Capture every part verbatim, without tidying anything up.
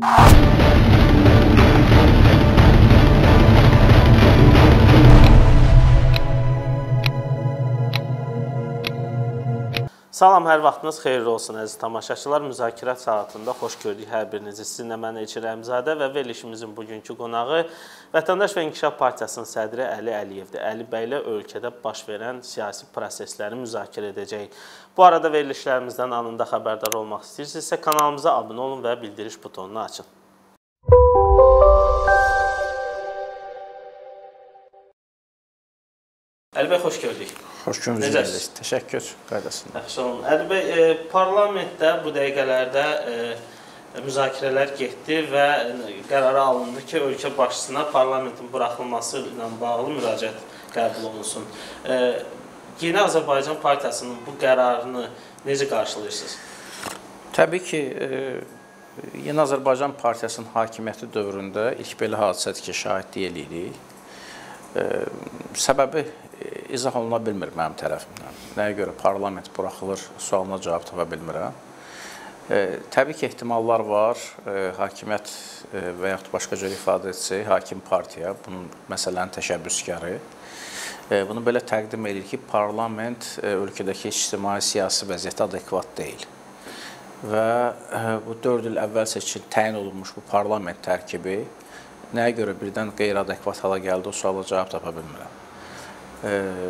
Salam, hər vaxtınız xeyirli olsun əziz tamaşaçılar. Müzakirət saatında xoş gördük hər birinizi. Sizinlə mən Elçin Rəmzadə və verilişimizin bugünkü qonağı Vətəndaş və İnkişaf Partiyasının sədri Əli Əliyevdir. Əli bəylə ölkədə baş verən siyasi prosesləri müzakirə edəcəyik. Bu arada verilişlərimizdən anında xəbərdar olmaq istəyirsinizsə kanalımıza abunə olun və bildiriş butonunu açın. Əli bəy, xoş gördük. Xoş gördük. Təşəkkür qaydasında. Yaxşı olun. Əli bəy, e, parlamentdə bu dəqiqələrdə e, müzakirələr getdi və qərara alındı ki, ölkə başçısına parlamentin buraxılması ilə bağlı müraciət qəbul olunsun. E, Yeni Azərbaycan Partiyasının bu qərarını necə qarşılayırsınız? Təbii ki, e, Yeni Azərbaycan Partiyasının hakimiyyəti dövründə ilk belə hadisədir ki, şahidlik eləyirik. E, səbəbi izah oluna bilmir mənim tərəfimdən. Nəyə görə parlament buraxılır, sualına cavab tapa bilmirəm. E, təbii ki, ehtimallar var. E, hakimiyyət e, və yaxud başqa cür ifadə etsə, hakim partiya bunun məsələnin təşəbbüskarı. E, bunu belə təqdim edir ki, parlament e, ölkədəki ictimai-siyasi vəziyyətə adekvat deyil. Və e, bu dörd il əvvəl seçil təyin olunmuş bu parlament tərkibi nəyə görə birdən qeyri-adekvat hala gəldi, o suala cavab tapa bilmirəm. E,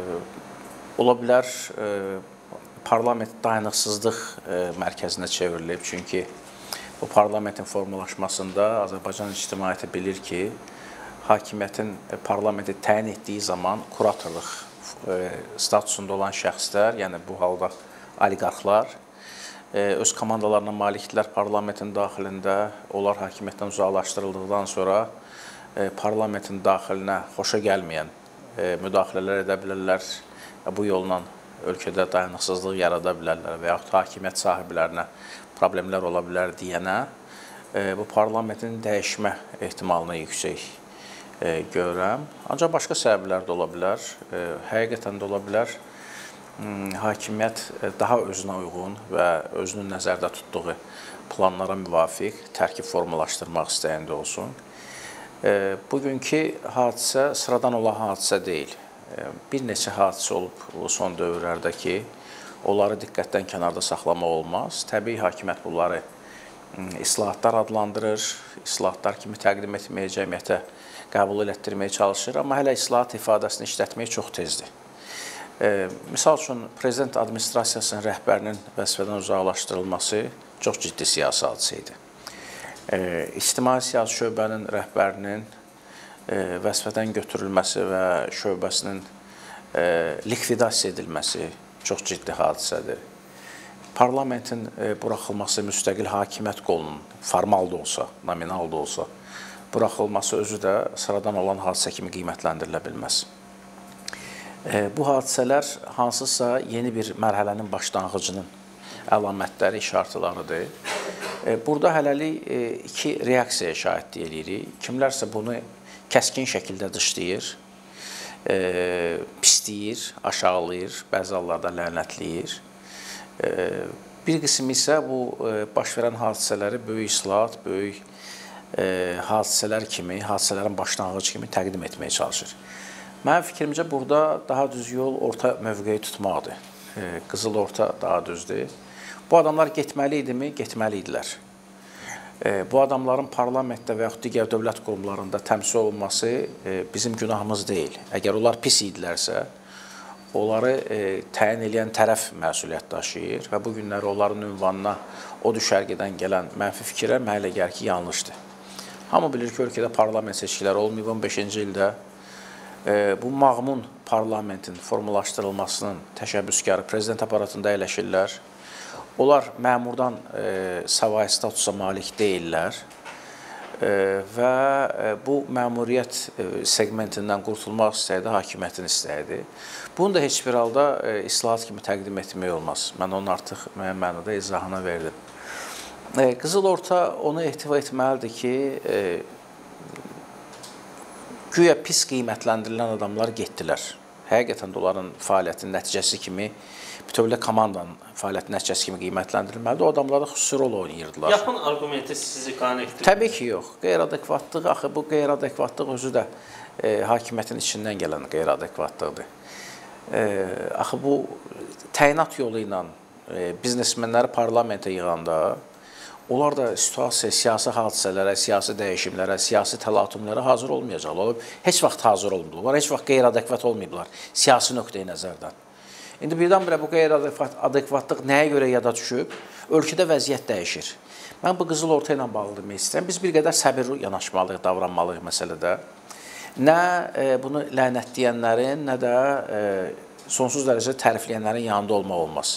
ola bilər e, parlament dayanıqsızlıq e, mərkəzinə çevrilib. Çünki bu parlamentin formalaşmasında Azərbaycan ictimaiyyəti bilir ki, hakimiyyətin e, parlamenti təyin etdiyi zaman kuratorluq e, statusunda olan şəxslər, yəni bu halda oliqarxlar, e, öz komandalarına malikdirlər parlamentin daxilində. Onlar hakimiyyətdən uzaqlaşdırıldıqdan sonra e, parlamentin daxilinə xoşa gəlməyən müdaxilələr edə bilərlər, bu yolla ölkədə dayanıqsızlıq yarada bilərlər və yaxud hakimiyyət sahiblərinə problemlər ola bilər deyənə bu parlamentin dəyişmə ehtimalını yüksək görürəm. Ancaq başqa səbəblər də ola bilər. Həqiqətən də ola bilər hakimiyyət daha özünə uyğun və özünün nəzərdə tutduğu planlara müvafiq tərkib formalaşdırmaq istəyində olsun. Bugünkü hadisə sıradan olan hadisə deyil. Bir neçə hadisə olub son dövrlərdə ki, onları diqqətdən kənarda saxlamaq olmaz. Təbii hakimiyyət bunları islahatlar adlandırır, islahatlar kimi təqdim etməyə, cəmiyyətə qəbul etdirməyə çalışır, amma hələ islahat ifadəsini işlətməyə çox tezdir. Misal üçün, prezident administrasiyasının rəhbərinin vəzifədən uzaqlaşdırılması çox ciddi siyasi hadisə idi. İctimai-siyasi şöbənin rəhbərinin vəzifədən götürülməsi və şöbəsinin likvidasiya edilməsi çox ciddi hadisədir. Parlamentin buraxılması, müstəqil hakimiyyət qolunun formal da olsa, nominal da olsa, buraxılması özü də sıradan olan hadisə kimi qiymətləndirilə bilməz. Bu hadisələr hansısa yeni bir mərhələnin başlanğıcının əlamətləri, işartılarıdır. Burada hələlik iki reaksiyaya şahidlik edirik. Kimlərsə bunu kəskin şəkildə dışlayır, pisləyir, aşağılayır, bəzi hallarda lənətləyir. Bir qismi isə bu baş verən hadisələri böyük islahat, böyük hadisələr kimi, hadisələrin başlanğıcı kimi təqdim etməyə çalışır. Mənim fikrimcə burada daha düz yol orta mövqeyi tutmaqdır. Qızıl orta daha düzdür. Bu adamlar getməli idimi? Getməli idilər. Bu adamların parlamentdə və yaxud digər dövlət qurumlarında təmsil olunması bizim günahımız deyil. Əgər onlar pis idilərsə, onları təyin edən tərəf məsuliyyət daşıyır və bu günləri onların ünvanına o düşərgədən gələn mənfi fikirlər mənə elə gəlir ki, yanlışdır. Hamı bilir ki, ölkədə parlament seçkiləri olmayıb. on beşinci ildə bu mağmun parlamentin formalaşdırılmasının təşəbbüskarı prezident aparatında əyləşirlər. Onlar məmurdan e, savayı statusa malik deyirlər e, və e, bu məmuriyyət e, segmentindən qurtulmaq istəyidir, hakimiyyətin istəyidir. Bunu da heç bir halda e, islahat kimi təqdim etmək olmaz. Mən onun artıq müəyyən mənada izahını verdim. E, Qızıl Orta onu ehtiva etməlidir ki, e, güya pis qiymətləndirilən adamlar getdilər. Həqiqətən də onların fəaliyyətinin nəticəsi kimi bütövlükdə komandanın fəaliyyəti nəticəsi kimi qiymətləndirilməlidir. O adamlar da xüsusi rol oynayırdılar. Yaxın arqumenti sizi qane etdirdi? Təbii ki, yox. Qeyri-adekvatlıq, axı bu qeyri-adekvatlıq özü də e, hakimiyyətin içindən gələn qeyri-adekvatlıqdır. E, axı bu təyinat yolu ilə e, biznesmenləri parlamentə yığanda onlar da situasiya, siyasi hadisələrə, siyasi dəyişimlərə, siyasi təlatümlərə hazır olmayacaqlar. Heç vaxt hazır olmayıblar, heç vaxt qeyri-adekvat olmayıblar siyasi nöqteyi nəzərdən. İndi birdən-birə bu qeyri-adekvatlıq nəyə görə yada düşüb? Ölkədə vəziyyət dəyişir. Mən bu qızıl orta ilə bağlı demək istəyirəm. Biz bir qədər səbirli yanaşmalıyıq, davranmalıyıq məsələdə. Nə e, bunu lənətləyənlərin, nə də e, sonsuz dərəcədə tərifləyənlərin yanında olmaq olmaz.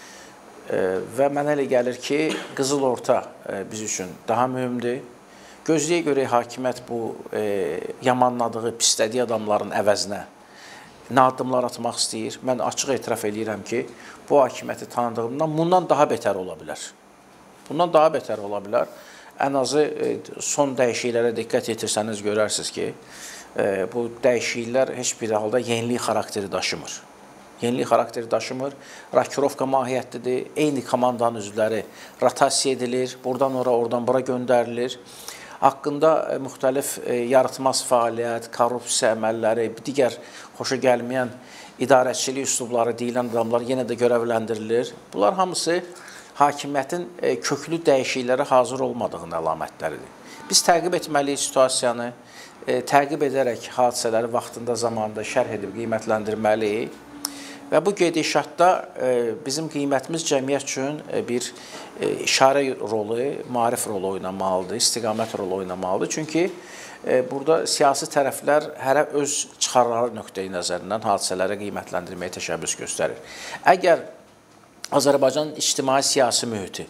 E, və mənə elə gəlir ki, qızıl orta e, biz üçün daha mühümdür. Gözləyə görə hakimiyyət bu e, yamanladığı, pislədiyi adamların əvəzinə nə addımlar atmaq istəyir? Mən açıq etiraf edirəm ki, bu hakimiyyəti tanıdığımdan bundan daha betər ola bilər. Bundan daha betər ola bilər. Ən azı son dəyişikliklərə diqqət yetirsəniz görərsiniz ki, bu dəyişikliklər heç bir halda yenilik xarakteri daşımır. Yenilik xarakteri daşımır, rokirovka mahiyyətlidir, eyni komandanın üzvləri rotasiya edilir, buradan ora, oradan bura göndərilir. Haqqında müxtəlif yaratmaz fəaliyyət, korrupsiya əməlləri, digər xoşa gəlməyən idarəçilik üslubları deyilən adamlar yenə də görevləndirilir. Bunlar hamısı hakimiyyətin köklü dəyişikliklərə hazır olmadığının əlamətləridir. Biz təqib etməliyik situasiyanı, təqib edərək hadisələri vaxtında, zamanında şərh edib qiymətləndirməliyik. Və bu gedişatda bizim qiymətimiz cəmiyyət üçün bir işarə rolu, maarif rolu oynamalıdır, istiqamət rolu oynamalıdır. Çünki burada siyasi tərəflər hərə öz çıxarları nöqteyi nəzərindən hadisələri qiymətləndirməyə təşəbbüs göstərir. Əgər Azərbaycanın ictimai-siyasi mühiti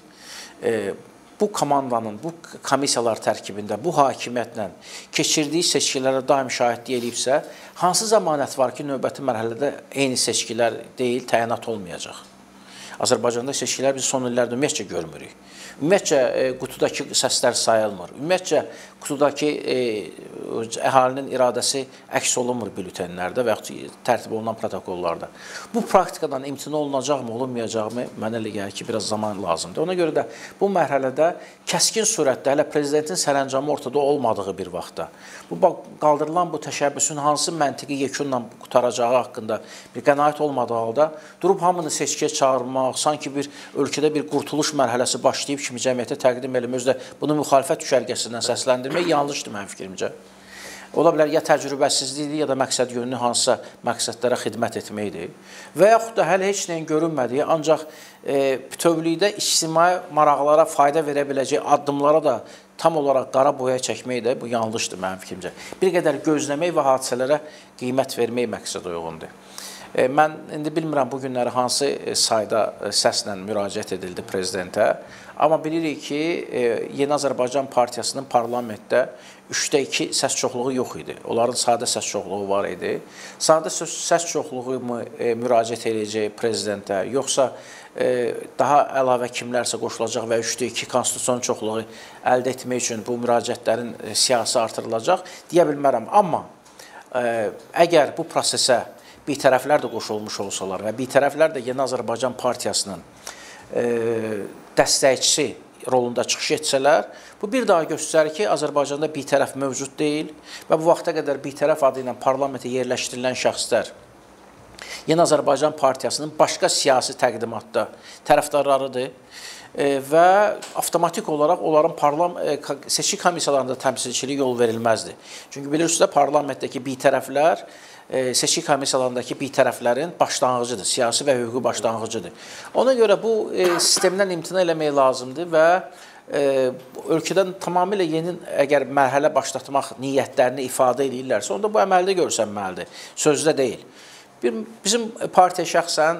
bu komandanın, bu komissiyalar tərkibində, bu hakimiyyətlə keçirdiyi seçkilərə daim şahidlik edibsə, hansı zəmanət var ki, növbəti mərhələdə eyni seçkilər deyil, təyinat olmayacaq? Azərbaycanda seçkilər biz son illərdə ümumiyyətcə görmürük. Ümumiyyətcə qutudakı səslər sayılmır. Ümumiyyətcə qutudakı əhalinin iradəsi əks olunmur bültenlərdə və yaxud tərtib olunan protokollarda. Bu praktikadan imtina olunacaqmı, olunmayacaqmı? Mənə elə gəlir ki, biraz zaman lazımdır. Ona görə də bu mərhələdə kəskin surətdə hələ prezidentin sərəncamı ortada olmadığı bir vaxtda, bu qaldırılan bu təşəbbüsün hansı məntiqi yekunla qutaracağı haqqında bir qənaət olmadığı halda durub hamını seçkiyə çağırmaq, sanki bir ölkədə bir qurtuluş mərhələsi başlayıb kimi cəmiyyətə təqdim edilmə, özü də bunu müxalifət düşərgəsindən səsləndirmək yanlışdır mənim fikrimcə. Ola bilər ya təcrübəsizlikdir, ya da məqsəd yönlü hansısa məqsədlərə xidmət etməkdir. Və yaxud da hələ heç nəyin görünmədiyi, ancaq e, bütövlükdə ictimai maraqlara fayda verə biləcək addımlara da tam olaraq qara boya çəkmək də bu yanlışdır mənim fikrimcə. Bir qədər gözləmək və hadisələrə qiymət vermək məqsəd uyğundur. Mən indi bilmirəm bu günləri hansı sayda səslə müraciət edildi prezidentə, amma bilirik ki, Yeni Azərbaycan Partiyasının parlamentdə üçdə iki səs çoxluğu yox idi. Onların sadə səs çoxluğu var idi. Sadə səs çoxluğu mu müraciət edəcək prezidentə, yoxsa daha əlavə kimlərsə qoşulacaq və üçdə iki konstitusiyon çoxluğu əldə etmək üçün bu müraciətlərin siyasi artırılacaq, deyə bilmərəm. Amma əgər bu prosesə bitərəflər də qoşulmuş olsalar və bitərəflər də Yeni Azərbaycan Partiyasının e, dəstəkçisi rolunda çıxış etsələr, bu bir daha göstərir ki, Azərbaycanda bitərəf mövcud deyil və bu vaxta qədər bitərəf adı ilə parlamentə yerləşdirilən şəxslər Yeni Azərbaycan Partiyasının başqa siyasi təqdimatda tərəfdarlarıdır e, və avtomatik olaraq onların parlam e, seçki komissiyalarında təmsilçiliyi yol verilməzdir. Çünki bilirsiniz, parlamentdəki bitərəflər seçki komissiyalarındakı bitərəflərin başlanğıcıdır, siyasi və hüquqi başlanğıcıdır. Ona görə bu sistemdən imtina eləmək lazımdır və ölkədən tamamilə yeni əgər mərhələ başlatmaq niyyətlərini ifadə edirlərsə, onda bu əməldə görsənməlidir, sözdə deyil. Bizim partiya şəxsən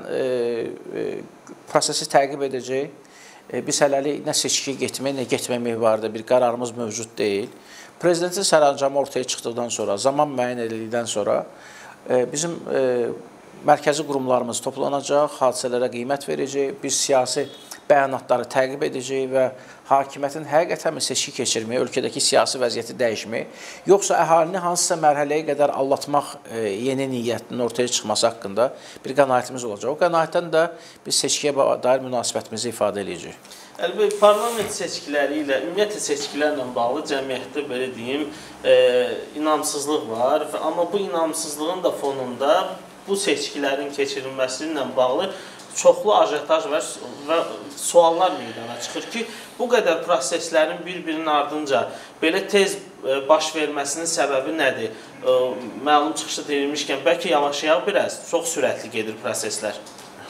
prosesi təqib edəcək. Biz hələlik nə seçkiyə getmək, nə getməmək vardır, bir qərarımız mövcud deyil. Prezidentin sərəncamı ortaya çıxdıqdan sonra, zaman müəyyən edildikdən sonra bizim mərkəzi qurumlarımız toplanacaq, hadisələrə qiymət verəcək. Biz siyasi bəyanatları təqib edəcək və hakimiyyətin həqiqətən seçki keçirməyi, ölkədəki siyasi vəziyyəti dəyişməyi, yoxsa əhalini hansısa mərhələyə qədər allatmaq e, yeni niyyətinin ortaya çıxması haqqında bir qənaətimiz olacaq. O qənaətdən də biz seçkiyə dair münasibətimizi ifadə edəcəyik. Əlbəttə, parlament seçkiləri ilə, ümumiyyətlə seçkilərlə bağlı cəmiyyətdə belə deyim, e, inamsızlıq var. Amma bu inamsızlığın da fonunda bu seçkilərin keçirilməsi ilə bağlı çoxlu ajotaj və, və suallar meydana çıxır ki, bu qədər proseslərin bir-birinin ardınca belə tez baş verməsinin səbəbi nədir? Məlum çıxışı deyilmişkən, bəlkə yavaşlayaq biraz, çox sürətli gedir proseslər.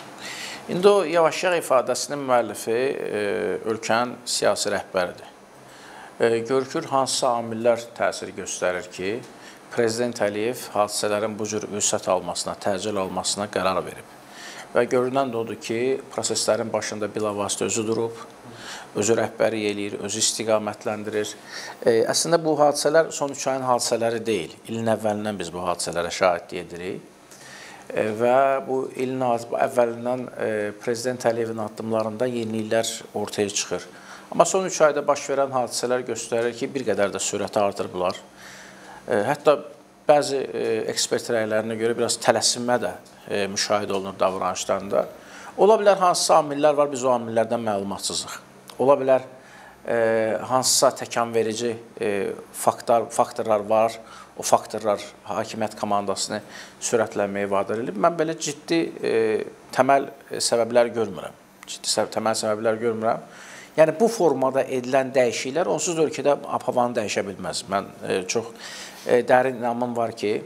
İndi o yavaşlayaq ifadəsinin müəllifi e, ölkənin siyasi rəhbəridir. E, görükür, hansısa amillər təsir göstərir ki, Prezident Əliyev hadisələrin bu cür vüsət almasına, təcil almasına qərar verib. Və görünən də odur ki, proseslərin başında bilavasitə özü durub, özü rəhbəri eləyir, özü istiqamətləndirir. E, əslində bu hadisələr son üç ayın hadisələri deyil. İlin əvvəlindən biz bu hadisələrə şahidlik edirik. E, və bu ilin əvvəlindən e, Prezident Əliyevin addımlarında yeniliklər ortaya çıxır. Amma son üç ayda baş verən hadisələr göstərir ki, bir qədər də sürəti artırıblar. E, hətta bəzi e, ekspert rəylərinə görə biraz tələsinmə də E, müşahidə olunur davranışlarında. Ola bilər hansısa amillər var, biz o amillərdən məlumatsızıq. Ola bilər e, hansısa təkan verici e, faktor, faktorlar var, o faktorlar hakimiyyət komandasını sürətlənməyə vadar edib. Mən belə ciddi e, təməl səbəblər görmürəm. Ciddi səbəb, təməl səbəblər görmürəm. Yəni bu formada edilən dəyişikliklər onsuz da ölkədə havanı dəyişə bilməz. Mən e, çox e, dərin inanmım var ki,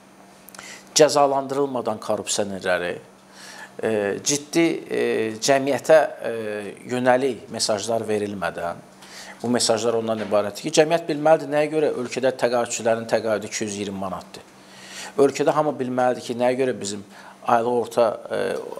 cəzalandırılmadan korrupsionerləri, e, ciddi e, cəmiyyətə e, yönəlik mesajlar verilmədən, bu mesajlar ondan ibarətdir ki, cəmiyyət bilməlidir nəyə görə ölkədə təqaüdçülərin təqaüdü iki yüz iyirmi manatdır. Ölkədə hamı bilməlidir ki, nəyə görə bizim aylıq orta e,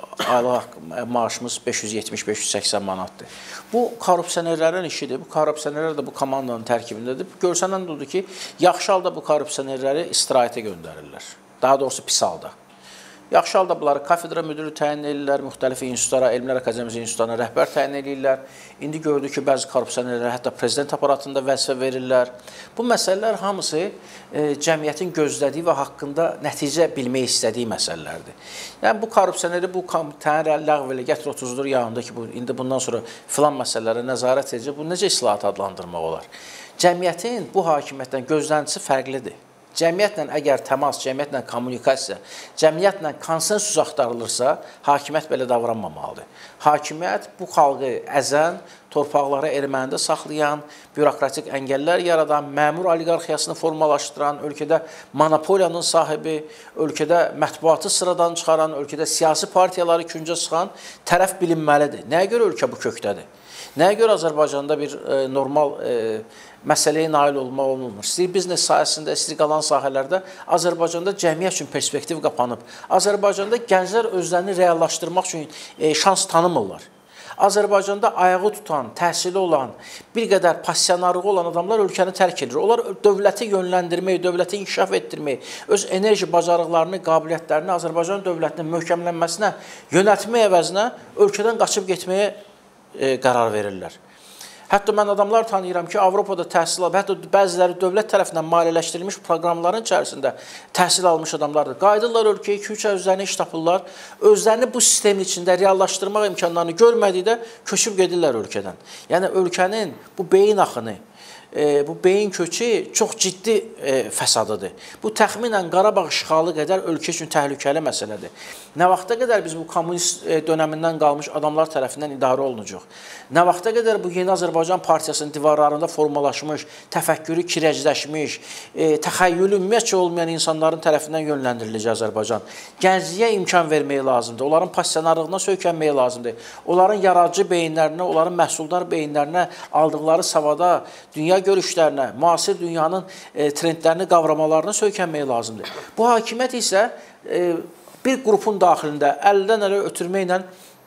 aylıq maaşımız beş yüz yetmiş beş yüz səksən manatdır. Bu korrupsionerlərin işidir. Bu korrupsionerlər də bu komandanın tərkibindədir. Görsənən odur ki, yaxşı halda bu korrupsionerləri istirahətə göndərirlər. Daha doğrusu pis halda. Yaxşı halda bunları kafedra müdürü təyin edirlər, müxtəlif institutlara, Elmlər Akademiyası institutlarına rəhbər təyin edirlər. İndi gördük ki, bəzi korrupsionerlər hətta prezident aparatında vəzifə verirlər. Bu məsələlər hamısı e, cəmiyyətin gözlədiyi və haqqında nəticə bilmək istədiyi məsələlərdir. Yəni bu korrupsioneri bu komitəni ləğv elə gətir otuzdur yanında ki, bu, indi bundan sonra filan məsələlərə nəzarət edəcək. Bu necə islahat adlandırmaq olar? Cəmiyyətin bu hakimiyyətdən gözləntisi fərqlidir. Cəmiyyətlə əgər təmas, cəmiyyətlə kommunikasiya, cəmiyyətlə konsensus axtarılırsa, hakimiyyət belə davranmamalıdır. Hakimiyyət bu xalqı əzən, torpaqları ermənində saxlayan, bürokratik əngəllər yaradan, məmur oliqarxiyasını formalaşdıran, ölkədə monopoliyanın sahibi, ölkədə mətbuatı sıradan çıxaran, ölkədə siyasi partiyaları küncə sıxan tərəf bilinməlidir. Nəyə görə ölkə bu kökdədir? Nəyə görə Azərbaycanda bir e, normal e, məsələyə nail olmaq olmur? İstəyir biznes sahəsində, istəyir qalan sahələrdə Azərbaycanda cəmiyyət üçün perspektiv qapanıb. Azərbaycanda gənclər özlərini reallaşdırmaq üçün e, şans tanımırlar. Azərbaycanda ayağı tutan, təhsili olan, bir qədər passionarlığı olan adamlar ölkəni tərk edir. Onlar dövləti yönləndirmək, dövləti inkişaf etdirmək, öz enerji bacarıqlarını, qabiliyyətlərini Azərbaycan dövlətinin möhkəmlənməsinə yönəltmək əvəzinə ölkədən qaçıb getməyə e, qərar verirlər. Hətta mən adamlar tanıyıram ki, Avropada təhsil alıb, hətta bəziləri dövlət tərəfindən maliyyələşdirilmiş proqramların içərisində təhsil almış adamlardır. Qayıdırlar ölkəyə, iki üç ay özlərini iş tapırlar, özlərini bu sistemin içində reallaşdırmaq imkanlarını görmədikdə köçüb gedirlər ölkədən. Yəni ölkənin bu beyin axını, E, bu beyin köçü çox ciddi e, fəsadıdır. Bu təxminən Qarabağ işğalı qədər ölkə üçün təhlükəli məsələdir. Nə vaxta qədər biz bu kommunist e, dönəmindən qalmış adamlar tərəfindən idarə olunacaq? Nə vaxta qədər bu Yeni Azərbaycan Partiyasının divarlarında formalaşmış, təfəkkürü kirəcləşmiş, e, təxəyyülü ümumiyyətcə olmayan insanların tərəfindən yönləndiriləcək Azərbaycan? Gəncliyə imkan vermək lazımdır, onların passionarlığına söykənmək lazımdır, onların yaradıcı beyinlərinə, onların məhsuldar beyinlərinə aldıqları savada, dünya görüşlərinə, müasir dünyanın e, trendlərini qavramalarına söykənmək lazımdır. Bu hakimiyyət isə e, bir qrupun daxilində əldən ələ ötürməklə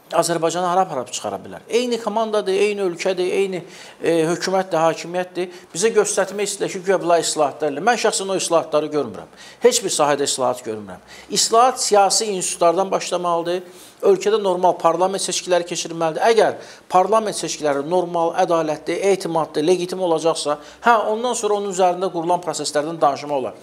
Azərbaycanı hara aparıb çıxara bilər? Eyni komandadır, eyni ölkədir, eyni e, hökumətdir, hakimiyyətdir. Bizə göstərmək istəyir ki, güya bunlar islahatlar ilə. Mən şəxsən o islahatları görmürəm. Heç bir sahədə islahat görmürəm. İslahat siyasi institutlardan başlamalıdır. Ölkədə normal parlament seçkiləri keçirilməlidir. Əgər parlament seçkiləri normal, ədalətli, etimadlı, legitim olacaqsa, hə, ondan sonra onun üzərində qurulan proseslərdən danışma olar.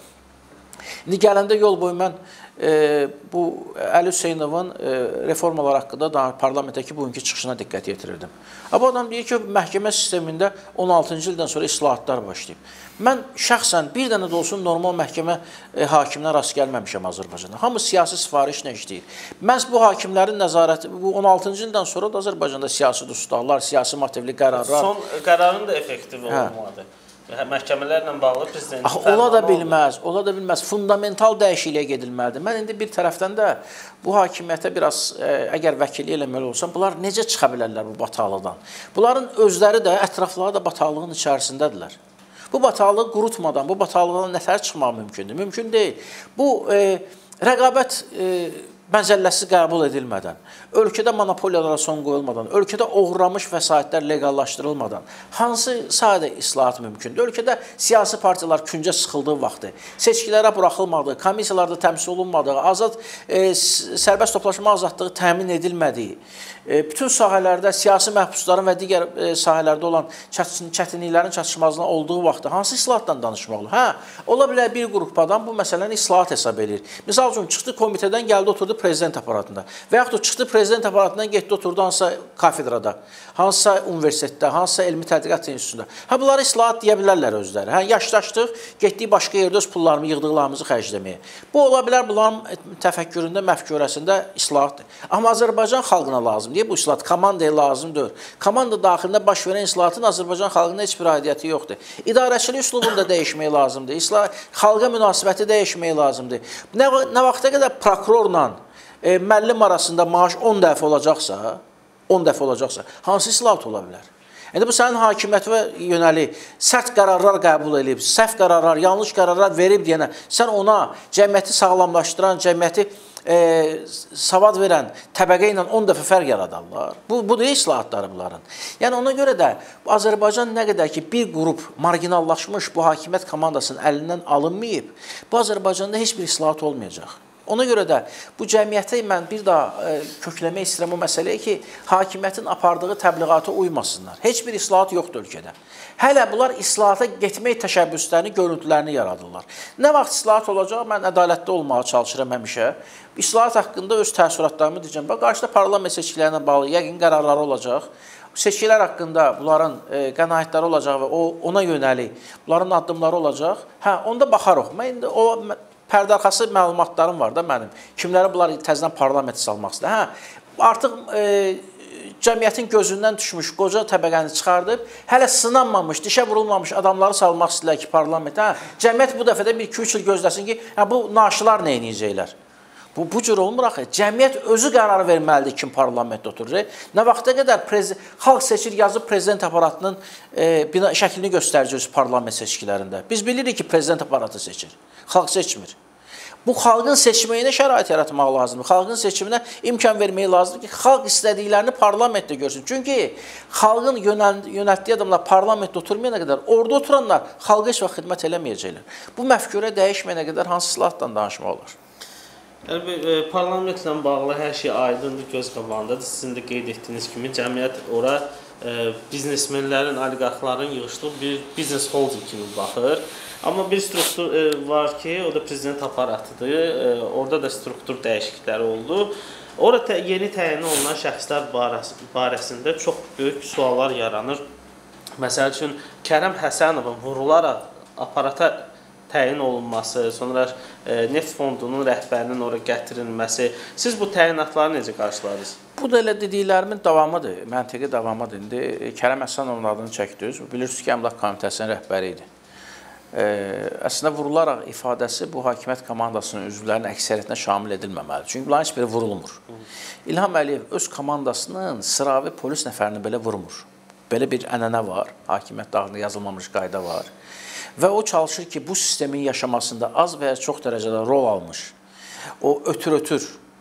İndi gələndə yol boyu mən e, bu Əli Hüseynovun e, reformalar haqqında parlamentdəki bugünkü çıxışına diqqət yetirirdim. Bu adam deyir ki, məhkəmə sistemində on altıncı ildən sonra islahatlar başlayıb. Mən şəxsən bir dənə də olsun normal məhkəmə e, hakiminə rast gəlməmişəm Azərbaycanda. Hamı siyasi sifarişlə işləyir. Məhz bu hakimlərin nəzarəti, bu on altıncı ildən sonra da Azərbaycanda siyasi dustaqlar, siyasi motivli qərarlar. Son qərarın da effektiv olmalıdır. Məhkəmələrlə bağlı prezidentin fərmanı ola da bilməz, ola da bilməz. Fundamental dəyişikliyə gedilməlidir. Mən indi bir tərəfdən də bu hakimiyyətə biraz, ə, əgər vəkillik eləməli olsam, bunlar necə çıxa bilərlər bu bataqlıqdan? Bunların özləri də, ətrafları da bataqlığın içərisindədirlər. Bu bataqlığı qurutmadan, bu bataqlıqdan nətər çıxmaq mümkündür? Mümkün deyil. Bu e, rəqabət e, məzəlləsi qəbul edilmədən, ölkədə monopoliyalara son qoyulmadan, ölkədə oğurlamış vəsaitlər legallaşdırılmadan hansı sahədə islahat mümkündür? Ölkədə siyasi partiyalar küncə sıxıldığı vaxtı, seçkilərə buraxılmadığı, komissiyalarda təmsil olunmadığı, azad e, sərbəst toplaşma azadlığı təmin edilmədiyi, e, bütün sahələrdə siyasi məhbusların və digər e, sahələrdə olan çətinliklərin çatışmazlığı olduğu vaxtı hansı islahatdan danışmaq olur? Hə, ola bilər bir qrup adam bu məsələni islahat hesab edir. Misal üçün, çıxdı komitədən, gəldi oturdu prezident aparatında və yaxud da çıxdı prezident aparatından getdi oturdu hansısa kafedrada, hansısa universitetdə, hansısa elmi tədqiqat institutunda. Hə, bunları islahat deyə bilərlər özləri. Hə, yaşlaşdıq, getdik başqa yerdə öz pullarımı, yığdıqlarımızı xərcləməyə. Bu ola bilər bunların təfəkküründə, məfkurəsində islahatdır. Amma Azərbaycan xalqına lazım deyil bu islahat, komandaya lazımdır. Komanda daxilində baş verən islahatın Azərbaycan xalqına heç bir aidiyyəti yoxdur. İdarəçilik üslubunda dəyişmək lazımdır. İslahat, xalqa münasibəti dəyişmək lazımdır. Nə, nə vaxta qədər prokurorla E, müəllim arasında maaş on dəfə olacaqsa, on dəfə olacaqsa, hansı islahat ola bilər? İndi bu sənin hakimiyyətə yönəlik sərt qərarlar qəbul edib, səhv qərarlar, yanlış qərarlar verib deyənə, sən ona cəmiyyəti sağlamlaşdıran, cəmiyyəti e, savad verən təbəqə ilə on dəfə fərq yaradarlar. Bu, bu da islahatları bunların. Yəni ona görə də Azərbaycan nə qədər ki bir qrup marginallaşmış bu hakimiyyət komandasının əlindən alınmayıb, bu Azərbaycanda heç bir islahat olmayacaq. Ona görə də bu cəmiyyətə mən bir daha e, kökləmək istəyirəm o məsələyə ki, hakimiyyətin apardığı təbliğata uymasınlar. Heç bir islahat yoxdur ölkədə. Hələ bunlar islahata getmək təşəbbüslərini, görüntülərini yaradırlar. Nə vaxt islahat olacaq, mən ədalətli olmağa çalışıram həmişə. İslahat haqqında öz təəssüratlarımı deyəcəm. Bax, qarşıda parlament seçkilərinə bağlı yəqin qərarları olacaq. Seçkilər haqqında bunların e, qənaətləri olacaq və o, ona yönəlik bunların addımları olacaq. Hə, onda baxarıq. Mən indi o pərdəarxası məlumatlarım var da mənim. Kimləri bunlar təzədən parlament salmaq istəyir. Hə, artıq e, cəmiyyətin gözündən düşmüş qoca təbəqəni çıxardıb, hələ sınanmamış, dişə vurulmamış adamları salmaq istəyirlər ki, parlamentə. Hə, cəmiyyət bu dəfə də bir iki üç il gözləsin ki, hə, bu naşılar nə edəcəklər? Bu, bu cür olmur axı. Cəmiyyət özü qərar verməlidir kim parlamentdə oturur. Nə vaxta qədər xalq seçir, yazıb prezident aparatının e, bina, şəklini göstərəcək parlament seçkilərində. Biz bilirik ki, prezident aparatı seçir. Xalq seçmir. Bu xalqın seçməyinə şərait yaratmaq lazımdır. Xalqın seçiminə imkan vermək lazımdır ki, xalq istədiklərini parlamentdə görsün. Çünki xalqın yönəl, yönəltdiyi adamlar parlamentdə oturmayana qədər, orada oturanlar xalqa heç vaxt xidmət eləməyəcəklər. Bu məfkurə dəyişməyənə qədər hansı islahatdan danışmaq olar? Yəni, e, parlamentlə bağlı hər şey aydındır, göz qabağındadır. Sizin də qeyd etdiyiniz kimi cəmiyyət ora e, biznesmenlərin, oliqarxların yığışdığı bir biznes holding kimi baxır. Amma bir struktur e, var ki, o da prezident aparatıdır. E, orada da struktur dəyişiklikləri oldu. Orada yeni təyin olunan şəxslər barəs barəsində çox böyük suallar yaranır. Məsəl üçün, Kərəm Həsənovun vurularaq aparata təyin olunması, sonra e, neft fondunun rəhbərinin ora gətirilməsi. Siz bu təyinatları necə qarşıladınız? Bu da elə dediklərimin davamıdır, məntiqi davamıdır. İndi Kərəm Həsənovun adını çəkdiniz. Bilirsiniz ki, Əmlak Komitəsinin rəhbəri idi. E, əslində vurularaq ifadəsi bu hakimiyyət komandasının üzvlərinin əksəriyyətinə şamil edilməməlidir. Çünki bunların heç biri vurulmur. Hı. İlham Əliyev öz komandasının sıravi polis nəfərini belə vurmur. Belə bir ənənə var, hakimiyyət dağında yazılmamış qayda var. Və o çalışır ki, bu sistemin yaşamasında az və ya çox dərəcədə rol almış, o ötür-ötür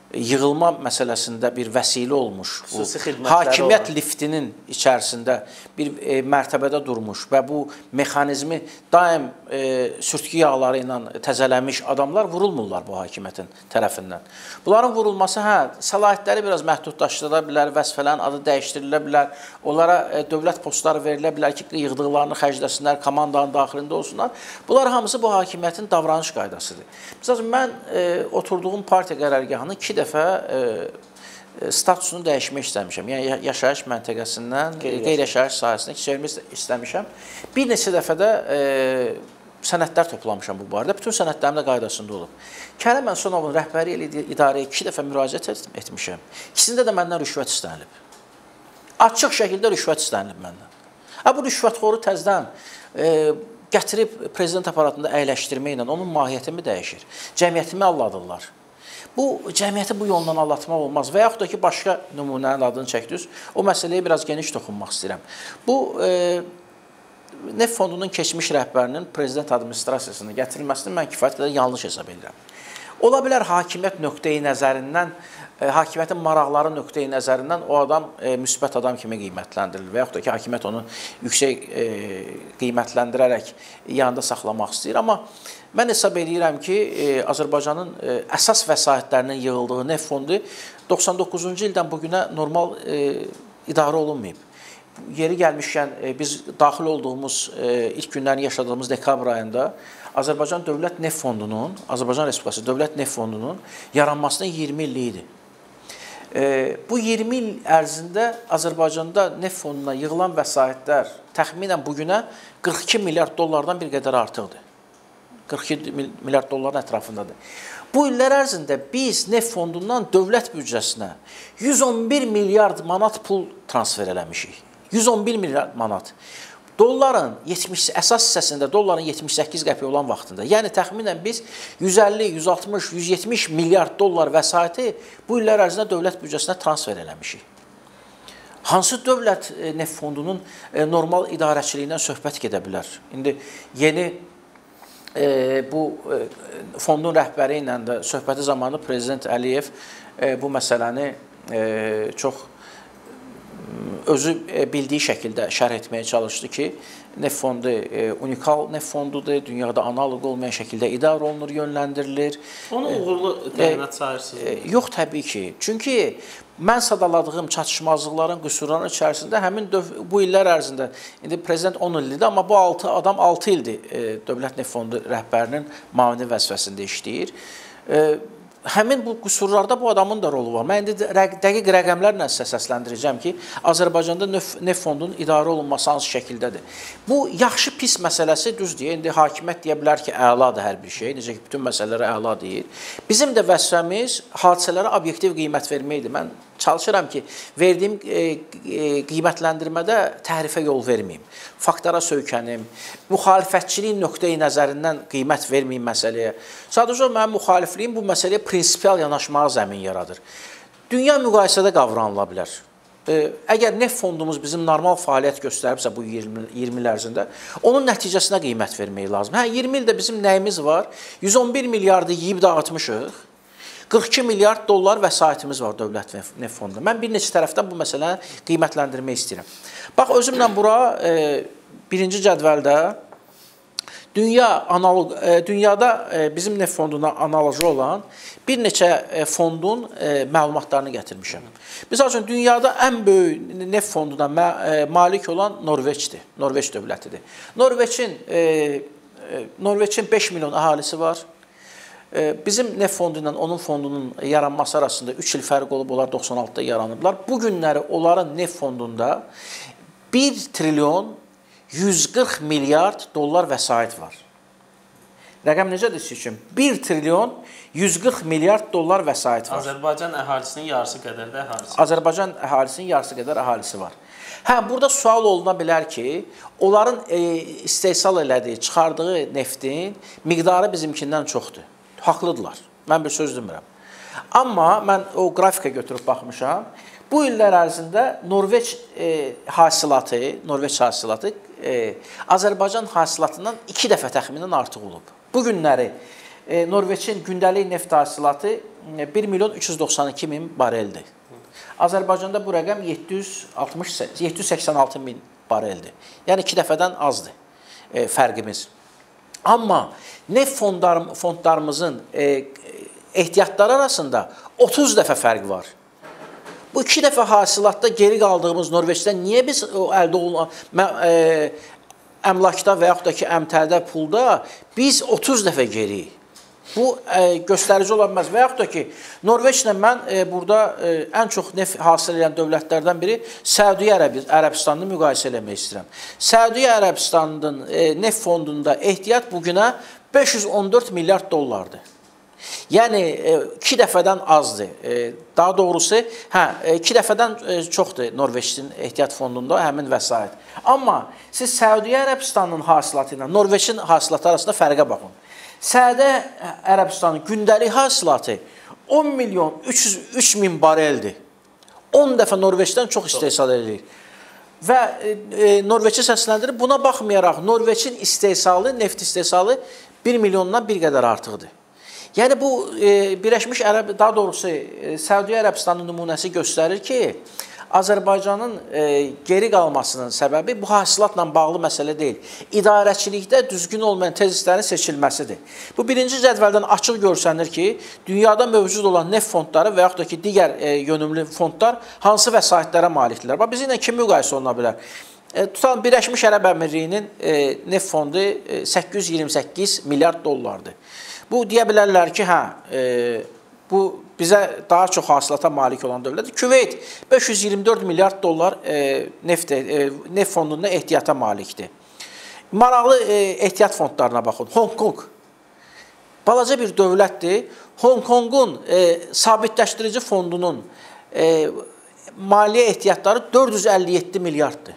yığılma məsələsində bir vəsilə olmuş, bu xüsusi hakimiyyət liftinin içərisində bir e, mərtəbədə durmuş və bu mexanizmi daim e, sürtkü yağları ilə təzələmiş adamlar vurulmurlar bu hakimiyyətin tərəfindən. Bunların vurulması, hə, səlahiyyətləri biraz məhdudlaşdırıla bilər, vəzifələrin adı dəyişdirilə bilər, onlara e, dövlət postları verilə bilər ki, yığdıqlarını xərcləsinlər, komandanın daxilində olsunlar. Bunlar hamısı bu hakimiyyətin davranış qaydasıdır. Məsələn, mən e, oturduğum partiya qərargahını iki dəfə e, statusunu dəyişmək istəmişəm. Yəni yaşayış məntəqəsindən qeyri-yaşayış sahəsinə çevirmək istəmişəm. Bir neçə dəfə də e, sənədlər toplamışam bu barədə. Bütün sənədlərim də qaydasında olub. Kərim Mənsənovun rəhbəri ilə idarəyə iki dəfə müraciət etmişəm. İkisində də məndən rüşvət istənilib. Açıq şəkildə rüşvət istənilib məndən. Ha, bu rüşvətxoru təzdən e, gətirib prezident aparatında əyləşdirməklə onun mahiyyətimi dəyişir. Cəmiyyətimi alladırlar. Bu, cəmiyyəti bu yolla anlatmaq olmaz və yaxud da ki, başqa nümunənin adını çəkdiniz. O məsələyə biraz geniş toxunmaq istəyirəm. Bu, e, Neft Fondunun keçmiş rəhbərinin prezident administrasiyasına gətirilməsini mən kifayət qədər yanlış hesab edirəm. Ola bilər hakimiyyət nöqteyi nəzərindən, e, hakimiyyətin maraqları nöqteyi nəzərindən o adam e, müsbət adam kimi qiymətləndirilir və yaxud da ki, hakimiyyət onu yüksək e, qiymətləndirərək yanında saxlamaq istəyir. Amma mən hesab edirəm ki, e, Azərbaycanın e, əsas vəsaitlərinin yığıldığı Neft Fondu doxsan doqquzuncu ildən bugünə normal e, idarə olunmayıb. Yeri gəlmişkən e, biz daxil olduğumuz e, ilk günlərini yaşadığımız dekabr ayında Azərbaycan Dövlət Neft Fondunun, Azərbaycan Respublikası Dövlət Neft Fondunun yaranmasına iyirmi illik idi. E, bu iyirmi il ərzində Azərbaycanda Neft Fonduna yığılan vəsaitlər təxminən bugünə qırx iki milyard dollardan bir qədər artıqdır. qırx iki milyard dolların ətrafındadır. Bu illər ərzində biz Neft Fondundan dövlət büdcəsinə yüz on bir milyard manat pul transfer eləmişik. yüz on bir milyard manat. Dolların yetmiş, əsas hissəsində dolların yetmiş səkkiz qəpik olan vaxtında, yəni təxminən biz yüz əlli, yüz altmış, yüz yetmiş milyard dollar vəsaiti bu illər ərzində dövlət büdcəsinə transfer eləmişik. Hansı dövlət Neft Fondunun normal idarəçiliyindən söhbət gedə bilər? İndi yeni e, bu e, fondun rəhbəri ilə də söhbəti zamanı Prezident Əliyev e, bu məsələni e, çox özü bildiyi şəkildə şərh etməyə çalışdı ki, Neft Fondu e, unikal Neft Fondudur, dünyada analoq olmayan şəkildə idarə olunur, yönləndirilir. Onu uğurlu təyinat sayırsınız? E, e, yox, təbii ki. Çünki mən sadaladığım çatışmazlıqların, qüsurların içərisində həmin bu illər ərzində, indi prezident on illidir, amma bu altı adam altı ildir e, Dövlət Neft Fondu rəhbərinin müavini vəzifəsində işləyir. E, Həmin bu qüsurlarda bu adamın da rolu var. Mən indi dəqiq rəqəmlərlə sizə səsləndirəcəm ki, Azərbaycanda Neft Fondunun idarə olunması hansı şəkildədir. Bu, yaxşı pis məsələsi düzdür. İndi hakimiyyət deyə bilər ki, əladır hər bir şey. Necə ki, bütün məsələlərə əla deyir. Bizim də vəzifəmiz hadisələrə obyektiv qiymət verməkdir. Mən çalışıram ki, verdiyim e, e, qiymətləndirmədə təhrifə yol verməyim. Faktlara söykənim, müxalifətçiliyin nöqteyi nəzərindən qiymət verməyim məsələyə. Sadəcə mənim müxalifliyim bu məsələyə prinsipial yanaşmağa zəmin yaradır. Dünya müqayisədə qavranıla bilər. E, əgər Neft Fondumuz bizim normal fəaliyyət göstəribsə bu iyirmi il ərzində, onun nəticəsinə qiymət vermək lazım. Hə, iyirmi ildə bizim nəyimiz var? yüz on bir milyardı yeyib dağıtmışıq. qırx iki milyard dollar vəsaitimiz var Dövlət Neft Fondunda. Mən bir neçə tərəfdən bu məsələni qiymətləndirmək istəyirəm. Bax, özümlə bura e, birinci cədvəldə dünya analog, e, dünyada e, bizim Neft Fonduna analoji olan bir neçə e, fondun e, məlumatlarını gətirmişəm. Misal üçün, dünyada ən böyük Neft Fonduna ma e, malik olan Norveçdir, Norveç dövlətidir. Norveçin, e, e, Norveçin beş milyon əhalisi var. Bizim Neft Fondu ilə onun fondunun yaranması arasında üç il fərq olub, onlar doxsan altıda yaranıblar. Bu günləri onların Neft Fondunda bir trilyon yüz qırx milyard dollar vəsait var. Rəqəm necədir siz üçün? bir trilyon yüz qırx milyard dollar vəsait var. Azərbaycan əhalisinin yarısı qədər də əhalisi. Azərbaycan əhalisinin yarısı qədər əhalisi var. Hə, burada sual oluna bilər ki, onların e, istehsal elədiyi, çıxardığı neftin miqdarı bizimkindən çoxdur. Haqlıdırlar. Mən bir söz demirəm. Amma mən o qrafikə götürüb baxmışam. Bu illər ərzində Norveç e, hasilatı, Norveç hasilatı e, Azərbaycan hasilatından iki dəfə təxminən artıq olub. Bu günləri e, Norveçin gündəlik neft hasilatı bir milyon üç yüz doxsan iki min bareldir. Azərbaycanda bu rəqəm yeddi yüz altmış yeddi yüz səksən altı min bareldir. Yəni iki dəfədən azdır e, fərqimiz. Amma neft fondlar, fondlarımızın e, ehtiyatları arasında otuz dəfə fərq var. Bu iki dəfə hasilatda geri qaldığımız Norveçdən niyə biz o əldə olunan e, əmlakda və yaxud da ki, əmtəldə, pulda biz otuz dəfə geriyik? Bu e, göstərici ola bilməz. Və yaxud da ki, Norveçlə mən e, burada e, ən çox neft hasil edən dövlətlərdən biri Səudiyyə Ərəbistanını müqayisə eləmək istəyirəm. Səudiyyə Ərəbistanının e, neft fondunda ehtiyat bugünə beş yüz on dörd milyard dollardır. Yəni iki dəfədən azdır. Daha doğrusu, hə, iki dəfədən çoxdur Norveçin ehtiyat fondunda həmin vəsait. Amma siz Səudiyyə Ərəbistanının hasilatı ilə Norveçin hasilatı arasında fərqə baxın. Səudiyyə Ərəbistanının gündəlik hasilatı on milyon üç yüz üç min bareldir. on dəfə Norveçdən çox istehsal edilir. Və e, Norveçi səsləndirir. Buna baxmayaraq Norveçin istehsalı, neft istehsalı bir milyondan bir qədər artıqdır. Yəni bu e, Birləşmiş Ərəb, daha doğrusu e, Səudiyyə Ərəbistanının nümunəsi göstərir ki, Azərbaycanın e, geri qalmasının səbəbi bu hasilatla bağlı məsələ deyil. İdarəçilikdə düzgün olmayan tezislərin seçilməsidir. Bu birinci cədvəldən açıq görsənir ki, dünyada mövcud olan neft fondları və yaxud da ki, digər e, yönümlü fondlar hansı vəsaitlərə malikdirlər. Bax, bizimlə kim müqayisə oluna bilər? E, tutalım, Birləşmiş Ərəb Əmirliyinin e, neft fondu e, səkkiz yüz iyirmi səkkiz milyard dollardır. Bu, deyə bilərlər ki, hə, e, bu bizə daha çox hasilata malik olan dövlətdir. Küveyt beş yüz iyirmi dörd milyard dollar e, neft, e, neft fondunda ehtiyata malikdir. Maraqlı e, ehtiyat fondlarına baxın. Hong Kong balaca bir dövlətdir. Hong Kongun e, sabitləşdirici fondunun e, maliyyə ehtiyatları dörd yüz əlli yeddi milyarddır.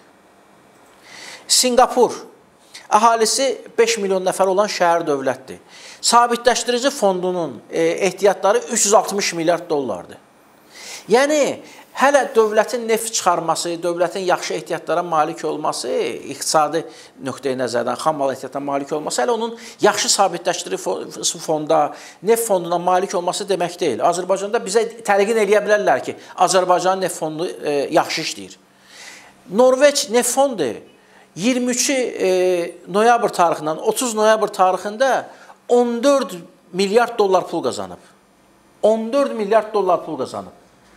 Singapur əhalisi beş milyon nəfər olan şəhər dövlətdir. Sabitləşdirici fondunun e, ehtiyatları üç yüz altmış milyard dollardır. Yəni, hələ dövlətin neft çıxarması, dövlətin yaxşı ehtiyatlara malik olması, iqtisadi nöqteyi nəzərdən xam mal ehtiyatına malik olması, hələ onun yaxşı sabitləşdirici fonda, neft fonduna malik olması demək deyil. Azərbaycanda bizə təlqin eləyə bilərlər ki, Azərbaycanın neft fondu e, yaxşı işləyir. Norveç neft fondu iyirmi üçü e, noyabr tarixindən otuz noyabr tarixində on dörd milyard dollar pul qazanıb. on dörd milyard dollar pul qazanıb.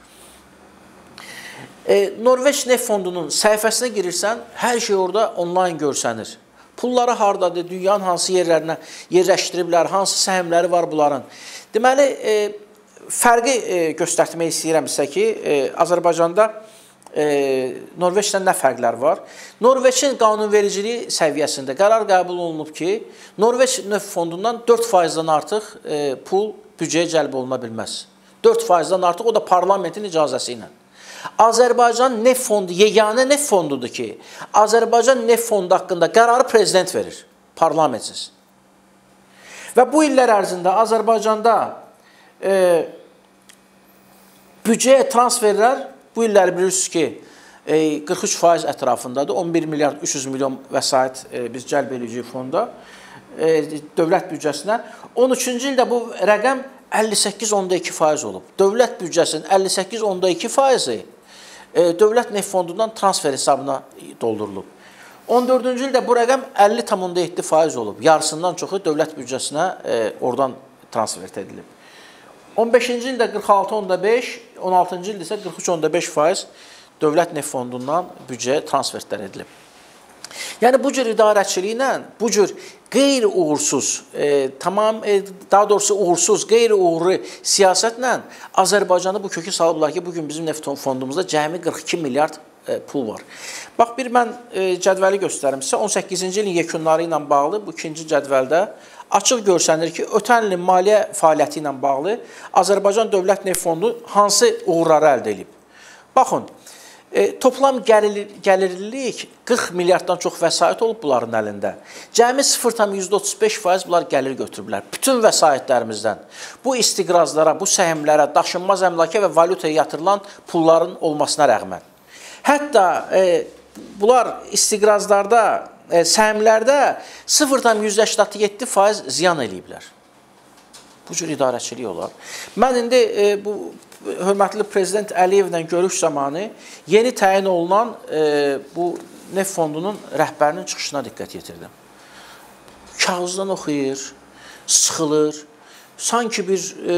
E, Norveç neft fondunun səhifəsinə girirsən, hər şey orada onlayn görsənir. Pulları hardadır, dünyanın hansı yerlərinə yerləşdiriblər, hansı səhmləri var bunların. Deməli, e, fərqi e, göstərmək istəyirəm sizə ki, e, Azərbaycanda e, Norveçdən nə fərqlər var? Norveçin qanunvericiliyi səviyyəsində qərar qəbul olunub ki, Norveç neft fondundan dörd faizdən artıq e, pul büdcəyə cəlb oluna bilməz. dörd faizdən artıq, o da parlamentin icazəsi ilə. Azərbaycan neft fondu, yeganə neft fondudur ki, Azərbaycan neft fondu haqqında qərarı prezident verir, parlamentsiz. Və bu illər ərzində Azərbaycanda e, büdcəyə transferlər, bu illəri bilirsiniz ki, e, qırx üç faiz ətrafındadır, on bir milyard üç yüz milyon vəsait e, biz cəlb edəcəyik fonda, e, dövlət büdcəsinə. on üçüncü ildə bu rəqəm əlli səkkiz onda iki faiz olub. Dövlət büdcəsinin əlli səkkiz onda iki faizi e, dövlət neft fondundan transfer hesabına doldurulub. on dördüncü ildə bu rəqəm əlli onda yeddi faiz olub. Yarısından çoxu dövlət büdcəsinə e, oradan transfer edilib. on beşinci ildə qırx altı onda beş, on altıncı ildə isə qırx üç onda beş faiz dövlət neft fondundan büdcəyə transferlər edilib. Yəni bu cür idarəçiliklə, bu cür qeyri-uğursuz, e, tamam, e, daha doğrusu uğursuz, qeyri-uğurlu siyasətlə Azərbaycanı bu kökü salıblar ki, bugün bizim neft fondumuzda cəmi qırx iki milyard e, pul var. Bax, bir mən e, cədvəli göstərim sizə. on səkkizinci ilin yekunları ilə bağlı bu ikinci cədvəldə açıq görsənir ki, ötən ilin maliyyə fəaliyyəti ilə bağlı Azərbaycan Dövlət Neft Fondu hansı uğurları əldə edib. Baxın, E, toplam gəlir, gəlirlilik qırx milyarddan çox vəsait olub bunların əlində. Cəmi sıfır tam yüzdə otuz beş faiz bunlar gəlir götürüblər. Bütün vəsaitlərimizdən bu istiqrazlara, bu səhmlərə, daşınmaz əmlaka və valyutaya yatırılan pulların olmasına rəğmən. Hətta e, bunlar istiqrazlarda, e, səhmlərdə sıfır tam yüzdə səksən yeddi faiz ziyan eləyiblər. Bu cür idarəçilik olar. Mən indi e, bu hörmətli prezident Əliyevlə görüş zamanı yeni təyin olunan e, bu Neft Fondunun rəhbərinin çıxışına diqqət yetirdim. Kağızdan oxuyur, sıxılır, sanki bir e,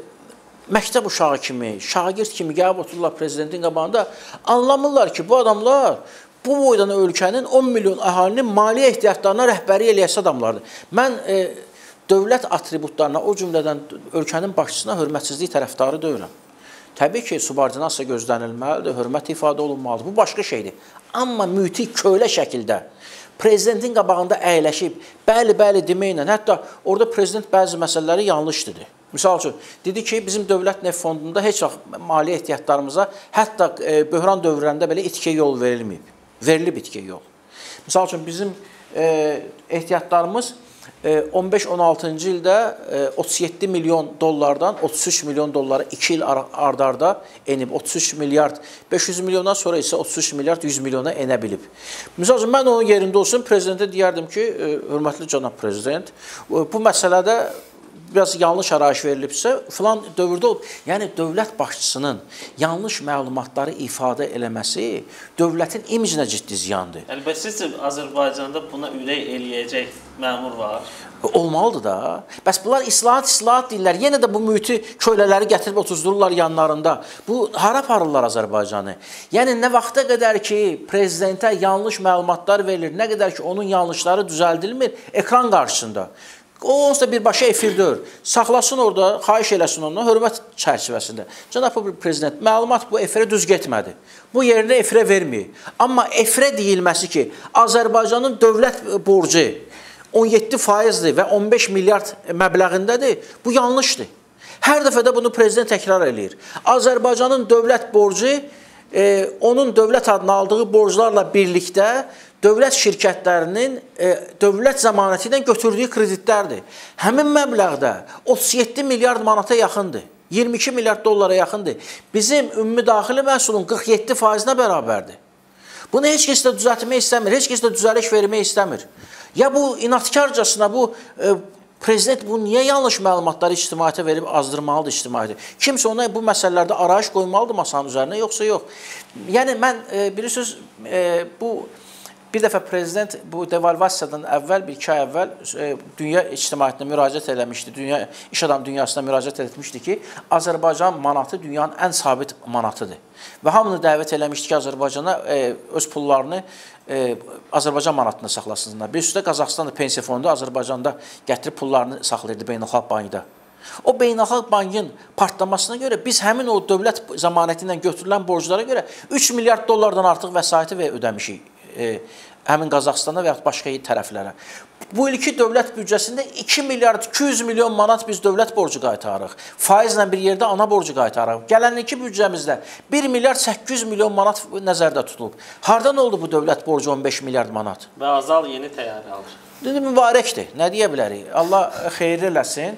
məktəb uşağı kimi, şagird kimi gəlib otururlar prezidentin qabağında, anlamırlar ki, bu adamlar bu boydan ölkənin on milyon əhalinin maliyyə ehtiyatlarına rəhbəri eləyəsi adamlardır. Mən e, dövlət atributlarına, o cümlədən ölkənin başçısına hörmətsizlik tərəfdarı deyirəm. Təbii ki, subordinasiya gözlənilməlidir, hörmət ifadə olunmalıdır. Bu başqa şeydir. Amma müti kölə şəkildə prezidentin qabağında əyləşib, bəli, bəli deməklə, hətta orada prezident bəzi məsələləri yanlış dedi. Misal üçün, dedi ki, bizim dövlət neft fondunda heç vaxt maliyyə ehtiyatlarımıza, hətta e, böhran dövrlərində belə itkiyə yol verilməyib. Verilib itkiyə yol. Misal üçün, bizim e, ehtiyatlarımız on beş on altıncı ildə otuz yeddi milyon dollardan otuz üç milyon dollara iki il ard-arda enib, otuz üç milyard beş yüz milyondan sonra isə otuz üç milyard yüz milyona enə bilib. Misal üçün, mən onun yerində olsun, prezidentə deyərdim ki, hörmətli cənab prezident, bu məsələdə biraz yanlış arayış verilibsə, filan dövrdə olub. Yəni, dövlət başçısının yanlış məlumatları ifadə eləməsi dövlətin imicinə ciddi ziyandır. Əlbəttə, sizcə Azərbaycanda buna ürək eləyəcək məmur var? Olmalıdır da. Bəs bunlar islahat, islahat deyirlər. Yenə də bu mühiti kölələri gətirib otuzdururlar yanlarında. Bu, hara aparırlar Azərbaycanı? Yəni, nə vaxta qədər ki, prezidentə yanlış məlumatlar verilir, nə qədər ki, onun yanlışları düzəldilmir ekran qarşısında. O, onsuz da birbaşa efirdir. Saxlasın orada, xahiş eləsin ondan, hörmət çərçivəsində. Cənab prezident, məlumat bu efirə düz getmədi. Bu yerinə efirə verməyib. Amma efirə deyilməsi ki, Azərbaycanın dövlət borcu on yeddi faizdir və on beş milyard məbləğindədir, bu yanlışdır. Hər dəfə də bunu prezident təkrar eləyir. Azərbaycanın dövlət borcu, e, onun dövlət adına aldığı borclarla birlikdə dövlət şirkətlərinin e, dövlət zəmanəti ilə götürdüyü kreditlərdir. Həmin məbləğdə otuz yeddi milyard manata yaxındır. iyirmi iki milyard dollara yaxındır. Bizim ümumi daxili məhsulun qırx yeddi faizinə bərabərdir. Bunu heç kəs də düzəltmək istəmir, heç kəs də düzəliş vermək istəmir. Ya bu inatkarcasına bu e, prezident bu niyə yanlış məlumatları ictimaiyyətə verib azdırmalıdır ictimaiyyəti? Kimsə ona bu məsələlərdə arayış qoymalıdır masanın üzərinə, yoxsa yox. Yəni mən e, bilirsiniz e, bu bir dəfə prezident bu devalvasiyadan əvvəl, bir iki ay əvvəl e, dünya ictimaiyyətinə müraciət eləmişdi, dünya, iş adam dünyasına müraciət etmişdi ki, Azərbaycan manatı dünyanın ən sabit manatıdır. Və hamını dəvət eləmişdi ki, Azərbaycana e, öz pullarını e, Azərbaycan manatında saxlasınlar. Bir üstə Qazaxıstan da pensiya fondu Azərbaycanda gətirib pullarını saxlayırdı Beynəlxalq Bankda. O Beynəlxalq Bankın partlamasına görə biz həmin o dövlət zəmanəti ilə götürülən borclara görə üç milyard dollardan artıq vəsaiti və ödəmişik. E, həmin Qazaxstana və yaxud başqa tərəflərə. Bu ilki dövlət büdcəsində iki milyard iki yüz milyon manat biz dövlət borcu qaytarırıq. Faizlə bir yerdə ana borcu qaytarırıq. Gələn iki büdcəmizdə bir milyard səkkiz yüz milyon manat nəzərdə tutulub. Hardan oldu bu dövlət borcu on beş milyard manat? Və Azal yeni təyyarə alır. Dedi, mübarəkdir. Nə deyə bilərik? Allah xeyir eləsin.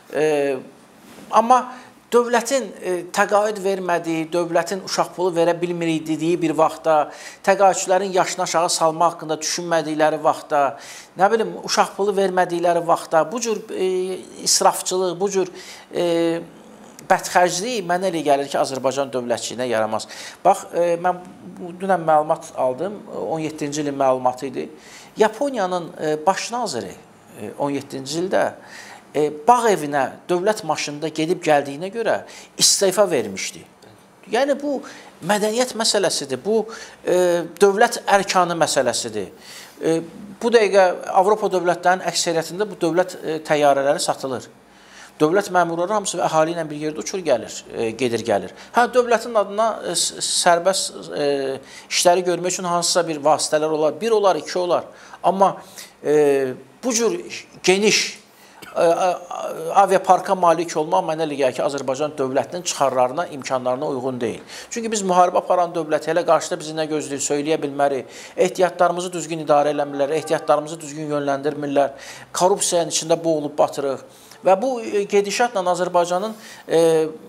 E, amma dövlətin e, təqaüd vermədiyi, dövlətin uşaq pulu verə bilmirik dediyi bir vaxtda, təqaüdçülərin yaşını aşağı salma haqqında düşünmədikləri vaxtda, nə bilim, uşaq pulu vermədikləri vaxtda, bu cür e, israfçılıq, bu cür e, bədxərclik mənə elə gəlir ki, Azərbaycan dövlətçiliyinə yaramaz. Bax, e, mən bu dünən məlumat aldım, on yeddinci ilin məlumatı idi. Yaponiyanın e, baş naziri e, on yeddinci ildə E, bağ evinə dövlət maşınında gedib gəldiyinə görə istefa vermişdi. Yəni, bu mədəniyyət məsələsidir, bu e, dövlət ərkanı məsələsidir. E, bu dəqiqə Avropa dövlətlərinin əksəriyyətində bu dövlət e, təyyarələri satılır. Dövlət məmurları hamısı əhali ilə bir yerdə uçur gəlir, e, gedir gəlir. Hə, dövlətin adına e, sərbəst e, işləri görmək üçün hansısa bir vasitələr olar, bir olar, iki olar. Amma e, bu cür geniş aviaparka malik olmaq mənə elə gəlir ki, Azərbaycan dövlətinin çıxarlarına, imkanlarına uyğun deyil. Çünki biz müharibə aparan dövləti elə qarşıda bizi nə gözləyir, söyləyə bilmərik. Ehtiyatlarımızı düzgün idarə eləmirlər, ehtiyatlarımızı düzgün yönləndirmirlər. Korrupsiyanın içində boğulub batırıq. Və bu gedişatla Azərbaycanın e,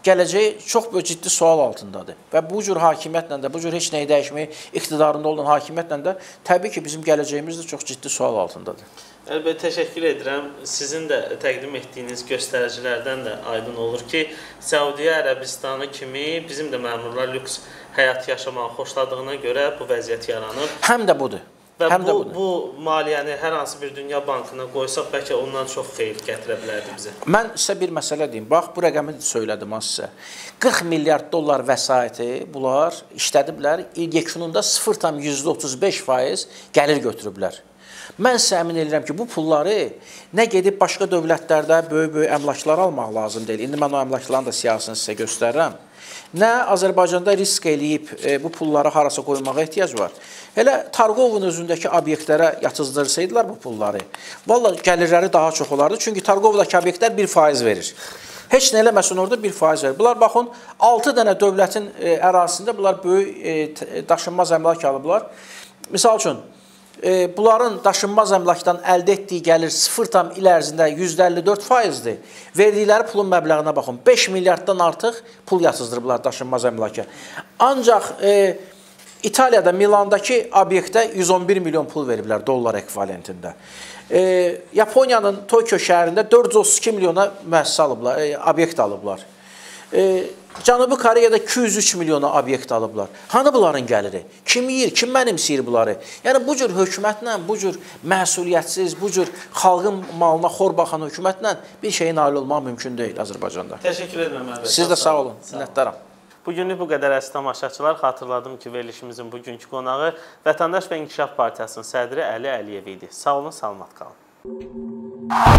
gələcəyi çox böyük ciddi sual altındadır. Və bu cür hakimiyyətlə də, bu cür heç nəyi dəyişməyi iqtidarında olan hakimiyyətlə də təbii ki, bizim gələcəyimiz də çox ciddi sual altındadır. Əlbəttə, təşəkkür edirəm. Sizin də təqdim etdiyiniz göstəricilərdən də aydın olur ki, Səudiyyə Ərəbistanı kimi bizim də məmurlar lüks həyat yaşamağı xoşladığına görə bu vəziyyət yaranıb. Həm də budur. Və Həm bu, də budur. bu maliyyəni hər hansı bir dünya bankına qoysaq, bəlkə ondan çox xeyir gətirə bilərdi bizə. Mən sizə bir məsələ deyim. Bax, bu rəqəmi söylədim az sizə. qırx milyard dollar vəsaiti bunlar işlədiblər. İl yekununda sıfır tam yüzdə otuz beş faiz gəlir götürüblər. Mən sizə əmin edirəm ki, bu pulları nə gedib başqa dövlətlərdə böyük-böyük əmlaklar almaq lazım deyil. İndi mən o əmlakların da siyasını sizə göstərirəm. Nə Azərbaycanda risk eləyib e, bu pulları harasa qoymağa ehtiyac var. Elə Targovun özündəki obyektlərə yatırdırsaydılar bu pulları, vallahi gəlirləri daha çox olardı. Çünki Targovdakı obyektlər bir faiz verir. Heç nə eləməsin orada bir faiz verir. Bunlar baxın, altı dənə dövlətin e, ərazisində bunlar böyük e, daşınmaz əmlak alıblar. Misal üçün, E, bunların daşınmaz əmlakdan əldə etdiyi gəlir sıfır tam il ərzində yüzdə əlli dörd faizdir. Verdikləri pulun məbləğinə baxın, beş milyarddan artıq pul yatızdırıblar daşınmaz əmlaka. Ancaq e, İtaliyada, Milandakı obyektə yüz on bir milyon pul veriblər dollar ekvivalentində. E, Yaponiyanın Tokyo şəhərində dörd yüz otuz iki milyona müəssisə alıblar, e, obyekt alıblar. E, Cənubi Koreyada iki yüz üç milyona obyekt alıblar. Hanı bunların gəliri? Kim yiyir, kim mənimsəyir bunları? Yəni bu cür hökumətlə, bu cür məsuliyyətsiz, bu cür xalqın malına xor baxan hökumətlə bir şeyin nail olmaq mümkün deyil Azərbaycanda. Təşəkkür edirəm Əlbəttə. Siz də sağ olun, minnətdaram. Bugünlük bu qədər əziz tamaşaçılar. Xatırladım ki, verilişimizin bugünkü qonağı Vətəndaş və İnkişaf Partiyasının sədri Əli Əliyev idi. Sağ olun, salamat qalın.